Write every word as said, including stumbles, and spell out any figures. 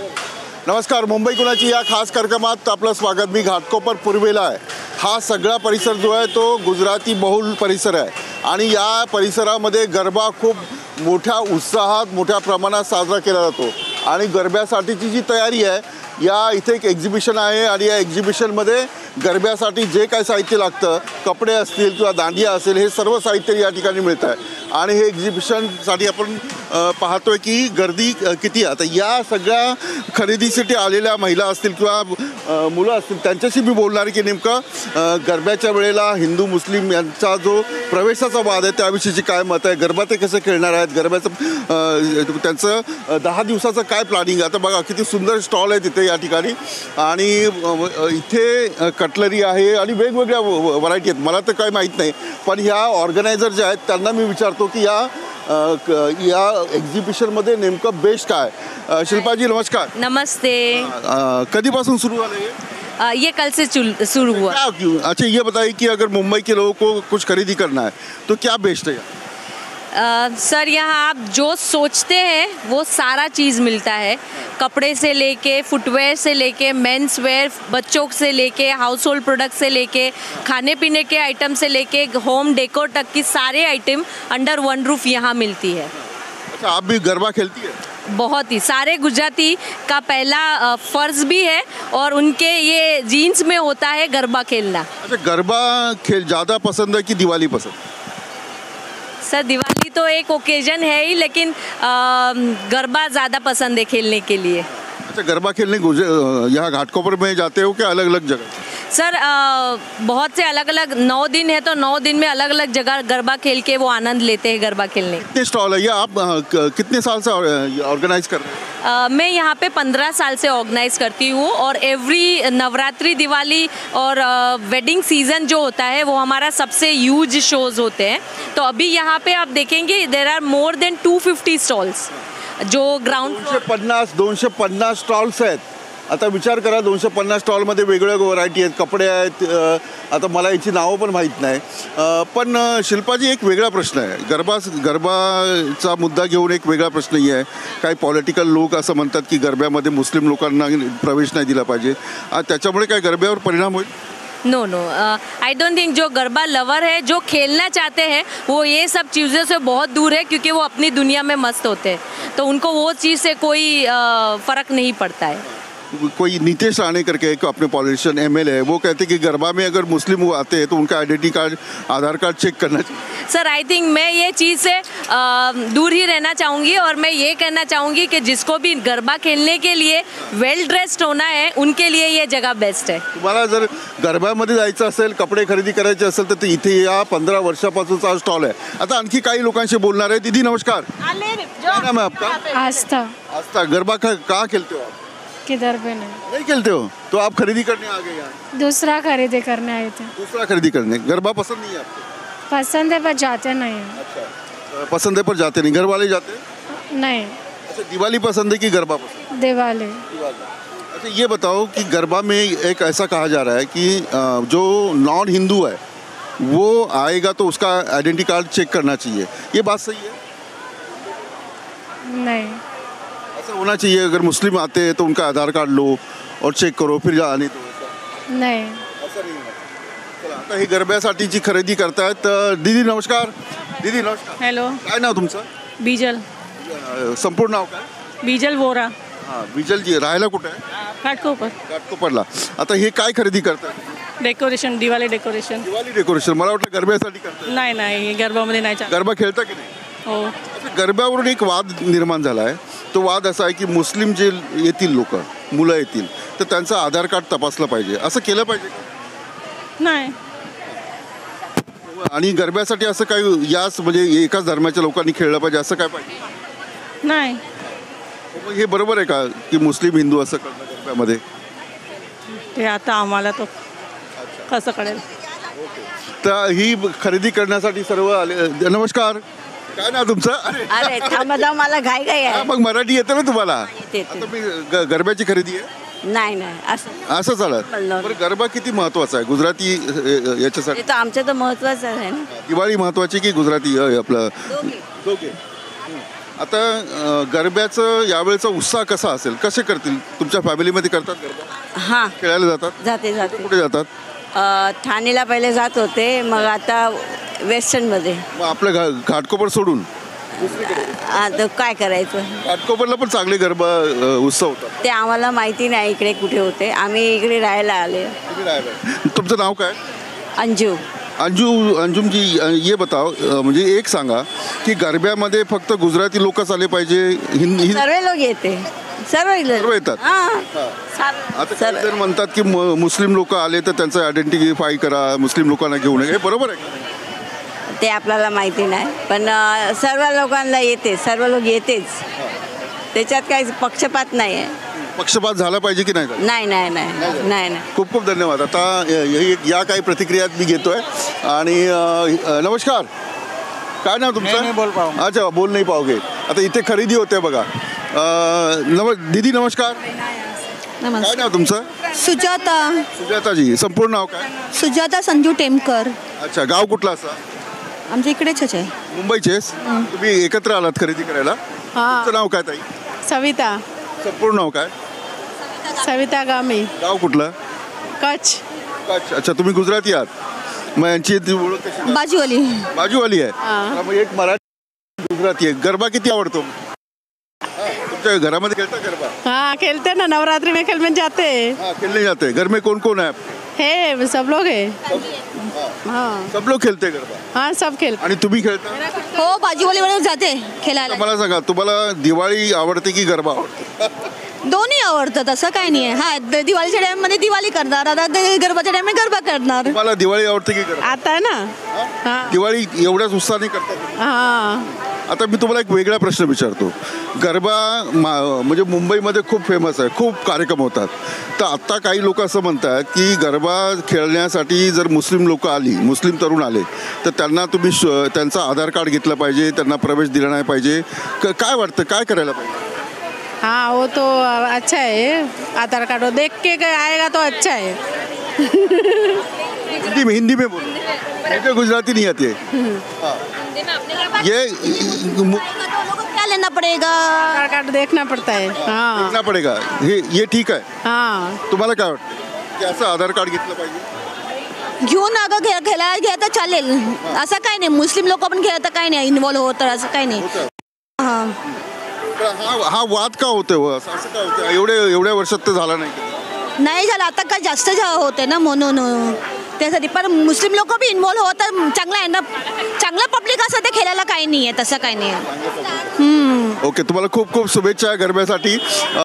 नमस्कार, मुंबई कुणाची या खास कार्यक्रमात आपलं स्वागत. मी घाटकोपर पूर्वेला आहे. हा सगळा परिसर जो आहे तो गुजराती बहुल परिसर आहे आणि या परिसरामध्ये गरबा खूप मोठ्या उत्साहात मोठ्या प्रमाणात साजरा केला जातो आणि गरब्यासाठीची जी तयारी आहे, या इथे एक एक्झिबिशन आहे आणि या एक्झिबिशनमध्ये गरब्यासाठी जे काय साहित्य लागतं, कपडे असतील किंवा दांडिया असेल, हे सर्व साहित्य या ठिकाणी मिळतं आहे आणि हे एक्झिबिशनसाठी आपण पाहतोय की गर्दी किती आहे. आता या सगळ्या खरेदीसाठी आलेल्या महिला असतील किंवा मुलं असतील त्यांच्याशी मी बोलणार की नेमकं गरब्याच्या वेळेला हिंदू मुस्लिम यांचा जो प्रवेशाचा वाद आहे त्याविषयीची काय मत आहे, गरबा ते कसं खेळणार आहेत, गरब्याचं त्यांचं दहा दिवसाचं काय प्लॅनिंग. आता बघा किती सुंदर स्टॉल आहे तिथे या ठिकाणी आणि इथे कटलरी आहे आणि वेगवेगळ्या व्हरायटी आहेत. मला तर काही माहीत नाही, पण ह्या ऑर्गनायझर जे आहेत त्यांना मी विचारतो की या या एक्झिबिशनमध्ये नेमकं बेस्ट काय. शिल्पाजी नमस्कार. नमस्ते. कधीपासून सुरू झालं ये? कल से शुरू हुआ. क्या क्यों? अच्छा ये बताइए कि अगर मुंबई के लोगों को कुछ खरीदी करना है तो क्या बेस्ट है? Uh, सर यहाँ आप जो सोचते हैं वो सारा चीज़ मिलता है. कपड़े से लेके फुटवेयर से लेके मेंस वेयर, बच्चों से लेके हाउस होल्ड प्रोडक्ट से लेके खाने पीने के आइटम से लेके होम डेकोर तक की सारे आइटम अंडर वन रूफ यहाँ मिलती है. अच्छा, आप भी गरबा खेलती है? बहुत ही. सारे गुजराती का पहला फ़र्ज़ भी है और उनके ये जीन्स में होता है गरबा खेलना. अच्छा, गरबा खेल ज़्यादा पसंद है कि दिवाली पसंद? सर दिवाली तो एक ओकेजन है ही, लेकिन गरबा ज़्यादा पसंद है खेलने के लिए. अच्छा, गरबा खेलने यहाँ घाटकोपर में जाते हो क्या अलग अलग जगह? सर आ, बहुत से अलग अलग नौ दिन है तो नौ दिन में अलग अलग जगह गरबा खेल के वो आनंद लेते हैं गरबा खेलने. कितने स्टॉल है ये? आप आ, कितने साल से ऑर्गेनाइज कर रहे हैं? आ, मैं यहाँ पे पंद्रह साल से ऑर्गेनाइज करती हूँ और एवरी नवरात्रि, दिवाली और आ, वेडिंग सीज़न जो होता है वो हमारा सबसे ह्यूज शोज़ होते हैं. तो अभी यहाँ पे आप देखेंगे there are more than two fifty stalls जो ग्राउंड दोनशे पन्नास दोनशे पन्नास स्टॉल्स आहेत. आता विचार करा, दोनशे पन्नास स्टॉलमध्ये वेगवेगळ्या व्हरायटी आहेत, कपडे आहेत. आता मला याची नावं पण माहीत नाही. पण शिल्पाजी, एक वेगळा प्रश्न आहे. गरबा गरबाचा मुद्दा घेऊन एक वेगळा प्रश्न आहे. काही पॉलिटिकल लोक असं म्हणतात की गरब्यामध्ये मुस्लिम लोकांना प्रवेश नाही दिला पाहिजे, त्याच्यामुळे काय गरब्यावर परिणाम होईल? No no I don't think. जो गरबा लवर है, जो खेलना चाहते हैं, वो ये सब चीज़ों से बहुत दूर है क्योंकि वो अपनी दुनिया में मस्त होते हैं, तो उनको वो चीज़ से कोई फ़र्क नहीं पड़ता है. कोई नीतीश राणे करके एक अपने पॉलिटिशियन एम एल ए है, वो कहते हैं कि गरबा में अगर मुस्लिम वो आते हैं तो उनका identity card, Aadhaar card check करना चाहिए. सर आई थिंक मैं ये चीज़ से आ, दूर ही रहना चाहूँगी और मैं ये कहना चाहूँगी कि जिसको भी गरबा खेलने के लिए वेल ड्रेस्ड होना है उनके लिए ये जगह बेस्ट है. तुम्हाला जर गरब्यामध्ये जायचं असेल, कपडे खरेदी करायचे असेल तर इथे या पंधरा वर्षापासूनचा स्टॉल आहे. आता आणखी काही लोकांशी बोलणार आहे. दीदी नमस्कार. क्या नाम है आपका? आस्था. आस्था, गरबा का कहाँ खेलते हो आप? किधर पे नहीं. नहीं खेलते हो तो आप खरीदी करने आ गए यहाँ? दूसरा खरीदी करने आए थे. दूसरा खरीदी करने. गरबा पसंद नहीं है आपको? पसंद है पर जाते नहीं हैं. अच्छा, पसंद है पर जाते नहीं. घर वाले जाते हैं? नहीं. अच्छा, दिवाली पसंद है कि गरबा पसंद? दिवाली. अच्छा, ये बताओ कि गरबा में एक ऐसा कहा जा रहा है कि जो नॉन हिंदू है वो आएगा तो उसका आइडेंटिटी कार्ड चेक करना चाहिए, ये बात सही है? नहीं. ऐसा होना चाहिए, अगर मुस्लिम आते हैं तो उनका आधार कार्ड लो और चेक करो फिर जाने तो ऐसा नहीं. ऐसा नहीं है. चला, आता ही गरब्यासाठीची खरेदी करतायत. दीदी नमस्कार. दीदी नमस्कार. हॅलो. काय नाव तुमचं? बीजल. संपूर्ण नाव काय? बीजल वोरा. हां, बीजलजी. राहायला कुठे आहे? घाटकोपर. घाटकोपरला. आता हे काय खरेदी करताय? Decoration, Diwali decoration. Diwali decoration. मला वाटलं गरब्यासाठी करताय. नाही नाही, गरबामध्ये नाही चालत. गरबा खेळता की नाही? हो. गरब्यावरून एक वाद निर्माण झाला आहे. तो वाद असा आहे की मुस्लिम जे येतील लोक, मुलं येतील, तर त्यांचं आधार कार्ड तपासलं पाहिजे. असं केलं पाहिजे नाही. आणि गरब्यासाठी असं काही याच म्हणजे एकाच धर्माच्या लोकांनी खेळलं पाहिजे असं काय पाहिजे? नाही. हे बरोबर आहे का की मुस्लिम हिंदू असं करणं गरब्यामध्ये? ते आता आम्हाला तो कसं कळेल. तर ही खरेदी करण्यासाठी सर्व आले. नमस्कार. काय ना तुमचं? अरे थांबा, मला घाई घाई आहे. मग मराठी येतं ना तुम्हाला? येते. आता मी गरब्याची खरेदी आहे. नाही नाही असं असं चालत. बरं, गरबा किती महत्वाचा आहे गुजराती याच्यासाठी? तर आमचं तर महत्वाचं आहे ना. दिवाळी महत्वाची की गुजराती आपलं? दोघे. दोघे. आता अ, गरब्याचं यावेळेचा उत्साह कसा असेल, कसे करतील? तुमच्या फॅमिलीमध्ये करतात गरबा, हां खेळायला जातात? जाते जाते कुठे जातात? अ, ठाणेला पहिले जात होते, मग आता वेस्टर्नमध्ये. मग आपलं घा घाटकोपर सोडून आता काय करायचं घाटकोपरला पण चांगले गरबा अ, उत्सव होतात. ते आम्हाला माहिती नाही इकडे कुठे होते. आम्ही इकडे राहायला आले. तुम्ही राहायला. तुमचं नाव काय? अंजू. अंजू अंजुम जी अ, ये बताओ, अ, म्हणजे एक सांगा की गरब्यामध्ये फक्त गुजराती लोकच आले पाहिजे, हिंदी हिंदी- सर्व लोक येते. सर्व सर्व येतात. हां आता काही सर्व जण म्हणतात की म- मुस्लिम लोक आले तर त्यांचं आयडेंटिफाय करा, मुस्लिम लोकांना घेऊ नये. हे बरोबर आहे का? ते आपल्याला माहिती नाही, पण अ, सर्व लोकांना येते. सर्व लोक येतेच. त्याच्यात काही पक्षपात नाही आहे. पक्षपात झाला पाहिजे की नाही झाला? नाही नाही नाही नाही नाही खूप खूप धन्यवाद. आता य- य- या काही प्रतिक्रिया मी घेतोय. आणि अ, अ, नमस्कार, काय नाव तुमचं? नहीं बोल पाऊंगा. अच्छा, बोल नाही पाओगे. आता इथे खरेदी होते बघा. अ, नम दीदी नमस्कार, काय नाव तुमचं? सुजाता सुजाताजी, संपूर्ण नाव काय? सुजाता संजू टेमकर. अच्छा, गाव कुठलं असं? आमच्या इकडेच आहे. मुंबईचेच? तुम्ही एकत्र आलात खरेदी करायला? तुमचं नाव काय ताई? सविता संपूर्ण नाव काय? सविता गामी, गाव कुठलं? कच्छ. अच्छा अच्छा, तुम्ही गुजराती आहात. मग यांची ती ओळख कशी? बाजूवाली. बाजूवाली आहे. हां. हा, मग एक मराठी गुजराती आहे. गरबा किती आवडतो? हा, तुमच्या घरामध्ये खेळता गरबा? हाँ खेलते ना, नवरात्रि में खेल में जाते हैं. हाँ, खेलने जाते हैं. घर में कौन कौन है? है सब लोग है. हाँ सब लोग खेळते गरबा. हाँ सब खेल. आणि तुम्ही खेळता? हो बाजूवालीवर जाते खेळायला. मला सांगा, तुम्हाला दिवाळी आवडते की गरबा आवडते? दोन्ही आवडतात, असं काही नाही आहे. हा द- दिवाळीच्या टाइम मध्ये दिवाळी करणार, आता ते गरबाच्या टाइम मध्ये गरबा करणार. तुम्हाला दिवाळी आवडते की गरबा? आता है ना. हाँ दिवाळी एवढ्याच उत्साहाने करतात. हाँ आता मी तुम्हाला एक वेगळा प्रश्न विचारतो. गरबा मा- म्हणजे मुंबईमध्ये खूप फेमस आहे, खूप कार्यक्रम होतात. तर आत्ता काही लोक असं म्हणतात की गरबा खेळण्यासाठी जर मुस्लिम लोक आली, मुस्लिम तरुण आले, तर त्यांना तुम्ही श- त्यांचं आधार कार्ड घेतलं पाहिजे, त्यांना प्रवेश दिला नाही पाहिजे. क- काय वाटतं, काय करायला पाहिजे? हाँ वो तो अच्छा है. आधार कार्ड वो देख के गए आएगा तो अच्छा है. हिंदी में हिंदी में बोलो, मुझे गुजराती नहीं आती है. हाँ. ये मु- क्या लेना पड़ेगा? आधार कार्ड देखना पड़ता है. हाँ देखना पडेगा. हे ये ठीक आहे. हाँ तुम्हाला काय वाटतं की असं आधार कार्ड घेतलं पाहिजे? घेऊन अगं खेळ खेळायला गेलं तर चालेल, असं काही नाही. मुस्लिम लोक पण खेळत काही नाही, इन्व्हॉल्व होतं असं काही नाही. हां पण हा हा वाद का होतोय व? असं असं काय होतं? एवढे एवढ्या वर्षात तर झाला नाही कधी. नाही झालं, आता काय जास्त जा- होते ना म्हणून त्यासाठी. पण मुस्लिम लोक बी इन्व्हॉल्व होतात, चांगलं आहे ना. चांगलं पब्लिक असं ते खेळायला काही नाही आहे, तसं काही नाही आहे. ओके, तुम्हाला खूप खूप शुभेच्छा गरब्यासाठी.